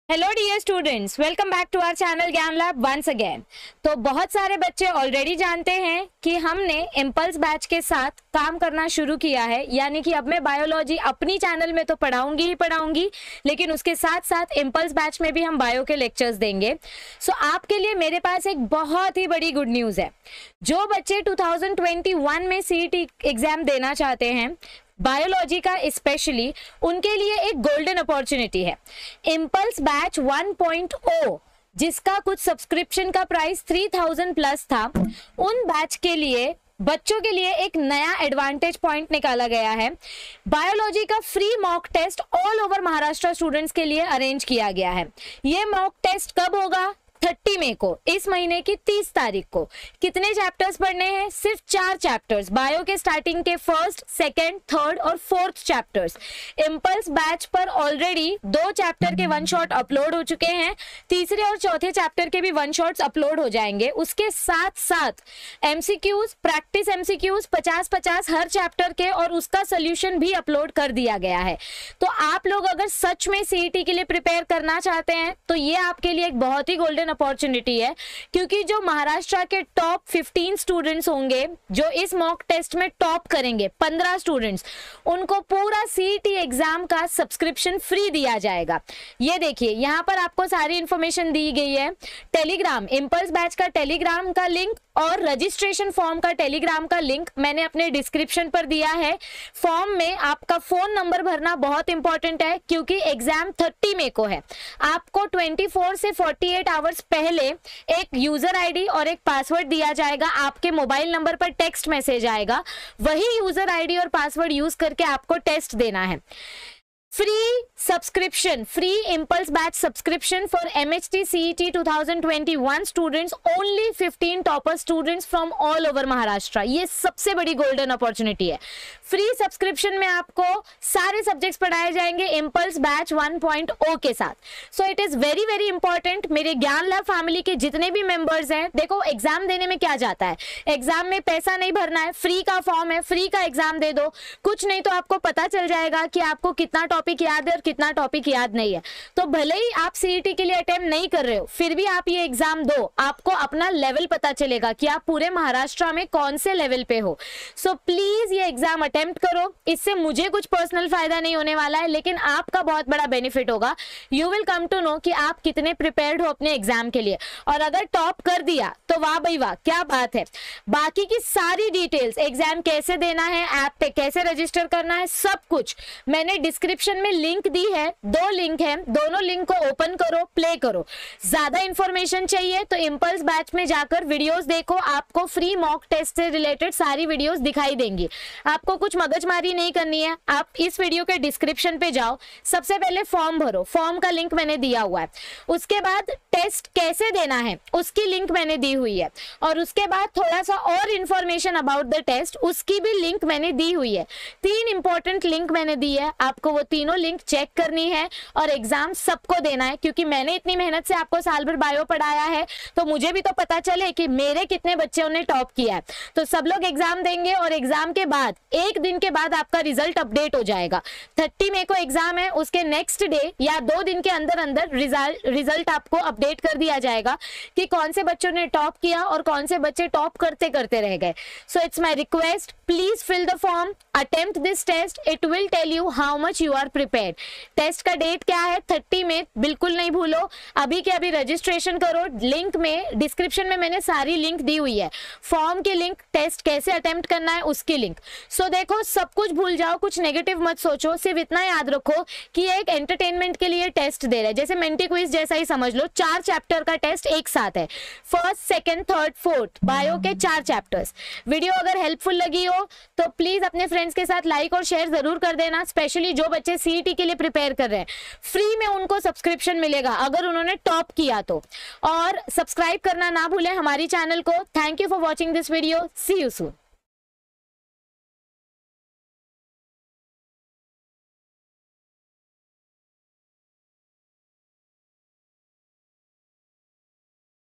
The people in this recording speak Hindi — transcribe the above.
Hello dear students, welcome back to our channel Gyan lab once again. तो बहुत सारे बच्चे ऑलरेडी जानते हैं कि हमने इम्पल्स बैच के साथ काम करना शुरू किया है, यानी कि अब मैं बायोलॉजी अपनी चैनल में तो पढ़ाऊंगी ही पढ़ाऊंगी, लेकिन उसके साथ साथ इम्पल्स बैच में भी हम बायो के लेक्चर्स देंगे। सो आपके लिए मेरे पास एक बहुत ही बड़ी गुड न्यूज़ है। जो बच्चे 2021 में CET एग्जाम देना चाहते हैं बायोलॉजी का स्पेशली, उनके लिए एक गोल्डन अपॉर्चुनिटी है। इम्पल्स बैच 1.0 जिसका कुछ सब्सक्रिप्शन का प्राइस 3000 प्लस था, उन बैच के लिए बच्चों के लिए एक नया एडवांटेज पॉइंट निकाला गया है। बायोलॉजी का free mock test all over Maharashtra students के लिए अरेंज किया गया है। ये मॉक टेस्ट कब होगा? 30 मई को, इस महीने की 30 तारीख को। कितने चैप्टर्स पढ़ने हैं? सिर्फ 4 चैप्टर्स, बायो के स्टार्टिंग के फर्स्ट, सेकंड, थर्ड और फोर्थ चैप्टर्स। इम्पल्स बैच पर ऑलरेडी 2 चैप्टर के वन शॉट अपलोड हो चुके हैं, तीसरे और चौथे चैप्टर के भी वन शॉट्स अपलोड हो जाएंगे। उसके साथ साथ MCQs, प्रैक्टिस MCQs 50-50 हर चैप्टर के, और उसका सोल्यूशन भी अपलोड कर दिया गया है। तो आप लोग अगर सच में CET के लिए प्रिपेयर करना चाहते हैं तो ये आपके लिए एक बहुत ही गोल्डन अपॉर्चुनिटी है, क्योंकि जो महाराष्ट्र के टॉप 15 स्टूडेंट्स होंगे जो इस मॉक टेस्ट में टॉप करेंगे, 15 स्टूडेंट्स, उनको पूरा CET एग्जाम का सब्सक्रिप्शन फ्री दिया जाएगा। ये देखिए, यहाँ पर आपको सारी इंफॉर्मेशन दी गई है। टेलीग्राम, इम्पल्स बैच का टेलीग्राम का लिंक और रजिस्ट्रेशन फॉर्म का टेलीग्राम का लिंक मैंने अपने डिस्क्रिप्शन पर दिया है। फॉर्म में आपका फोन नंबर भरना बहुत इंपॉर्टेंट है, क्योंकि एग्जाम 30 मई को है। आपको 24 से 48 आवर्स पहले एक यूजर आईडी और एक पासवर्ड दिया जाएगा। आपके मोबाइल नंबर पर टेक्स्ट मैसेज आएगा, वही यूजर आईडी और पासवर्ड यूज करके आपको टेस्ट देना है। Free subscription, free impulse batch subscription for MHT CET 2021 students, only 15 topper students from all over Maharashtra. ये सबसे बड़ी गोल्डन अपॉर्चुनिटी है। फ्री सब्सक्रिप्शन में आपको सारे सब्जेक्ट्स पढ़ाए जाएंगे इम्पल्स बैच 1.0 के साथ। So it is very very important. मेरे ज्ञान लैब फैमिली के जितने भी मेंबर्स हैं, देखो एग्जाम देने में क्या जाता है, एग्जाम में पैसा नहीं भरना है, फ्री का फॉर्म है, फ्री का एग्जाम दे दो। कुछ नहीं तो आपको पता चल जाएगा कि आपको कितना टॉपिक याद है और कितना टॉपिक याद नहीं है। तो भले ही आप CET के लिए अटेम्प्ट नहीं कर रहे हो, फिर भी आप ये एग्जाम दो, आपको अपना लेवल पता चलेगा कि आप पूरे महाराष्ट्र में कौन से लेवल पे हो। सो प्लीज ये एग्जाम अटेम्प्ट करो। इससे मुझे कुछ पर्सनल फायदा नहीं होने वाला है, लेकिन आपका बहुत बड़ा बेनिफिट होगा। You will come to know कि आप कितने प्रिपेयर्ड हो अपने एग्जाम के लिए। और अगर टॉप कर दिया तो वाह भाई वाह, क्या बात है। बाकी की सारी डिटेल्स, एग्जाम कैसे देना है, ऐप पे कैसे रजिस्टर करना है, सब कुछ मैंने डिस्क्रिप्शन में लिंक दी है। 2 लिंक है, दोनों लिंक को ओपन करो, प्ले करो। ज्यादा इंफॉर्मेशन चाहिए तो इम्पल्स बैच में जाकर वीडियोस देखो, आपको फ्री मॉक टेस्ट से रिलेटेड सारी वीडियोस दिखाई देंगी। आपको कुछ मगजमारी नहीं करनी है। आप इस वीडियो के डिस्क्रिप्शन पे जाओ, सबसे पहले फॉर्म भरो, फॉर्म का लिंक मैंने दिया हुआ है। उसके बाद टेस्ट कैसे देना है उसकी लिंक मैंने दी हुई है, और उसके बाद थोड़ा सा और इंफॉर्मेशन अबाउट द टेस्ट, उसकी भी लिंक मैंने दी हुई है। 3 इंपॉर्टेंट लिंक मैंने दी है, आपको वो तीनों लिंक चेक करनी है और एग्जाम सबको देना है। क्योंकि मैंने इतनी मेहनत से आपको साल भर बायो पढ़ाया है, तो मुझे भी तो पता चले कि मेरे कितने बच्चों ने टॉप किया है। तो सब लोग एग्जाम देंगे, और एग्जाम के बाद 1 दिन के बाद आपका रिजल्ट अपडेट हो जाएगा। 30 मई को एग्जाम है, उसके नेक्स्ट डे या 2 दिन के अंदर अंदर रिजल्ट आपको अपडेट कर दिया जाएगा कि कौन से बच्चों ने टॉप किया और कौन से बच्चे टॉप करते करते रह गए। So it's my request, please fill the form, attempt this test, it will tell you how much you are prepared. Test का डेट क्या है? 30 मई, बिल्कुल नहीं भूलो। अभी के अभी रजिस्ट्रेशन करो। लिंक में, डिस्क्रिप्शन में मैंने सारी लिंक दी हुई है, फॉर्म की लिंक, टेस्ट कैसे अटेम्प्ट करना है उसकी लिंक। सो देखो, सब कुछ भूल जाओ, कुछ नेगेटिव मत सोचो, सिर्फ इतना याद रखो कि एक एंटरटेनमेंट के लिए टेस्ट दे रहे हैं, जैसे मेंटी क्विज जैसा ही समझ लो। 4 चैप्टर का टेस्ट एक साथ है, first, second, third, fourth, bio के 4 चैप्टर्स। वीडियो अगर हेल्पफुल लगी हो तो प्लीज अपने फ्रेंड्स के साथ लाइक और शेयर जरूर कर देना, स्पेशली जो बच्चे CET के लिए प्रिपेयर कर रहे हैं। फ्री में उनको सब्सक्रिप्शन मिलेगा अगर उन्होंने टॉप किया तो। और सब्सक्राइब करना ना भूलें हमारी चैनल को। Thank you for watching this video, see you soon.